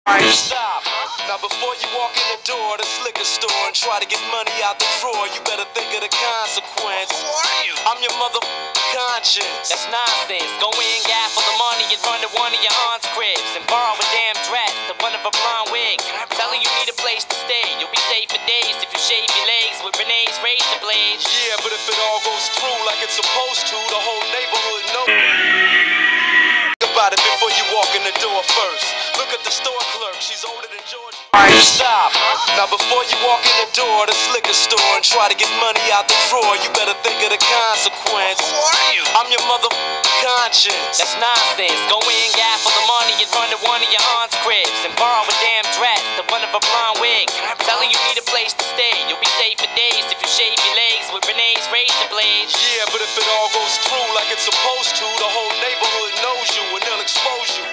Stop. Now before you walk in the door of this liquor store and try to get money out the drawer, you better think of the consequence. Who are you? I'm your mother conscience. That's nonsense. Go in, gaffle the money and run to one of your aunt's cribs and borrow a damn dress to one of her blonde wigs. Tell her you need a place to stay. You'll be safe for days if you shave your legs with Renee's razor blades. Yeah, but if it all goes through like it's supposed to, the whole neighborhood knows. About it before you walk in the door first. Look at the store clerk, she's older than George. Stop. Now before you walk in the door of this liquor store and try to get money out the drawer, you better think of the consequence. Who are you? I'm your mother conscience. That's nonsense. Go in, gaffle the money and run to one of your aunt's cribs and borrow a damn dress to one of her blonde wigs. Tell her you need a place to stay. You'll be safe for days if you shave your legs with Renee's razor blades. Yeah, but if it all goes through like it's supposed to, the whole neighborhood knows you and they'll expose you.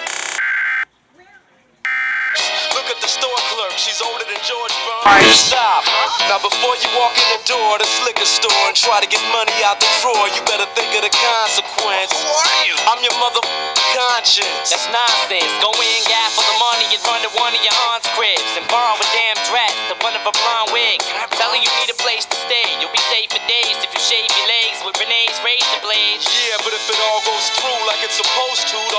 Look at the store clerk, she's older than George Burns. Stop. Now before you walk in the door of this liquor store and try to get money out the drawer, you better think of the consequence. Who are you? I'm your mother conscience. That's nonsense. Go in, gaffle the money and run to one of your aunt's cribs and borrow a damn dress to one of her blonde wigs. Tell her you need a place to stay. You'll be safe for days if you shave your legs with Renee's razor blades. Yeah, but if it all goes through like it's supposed to,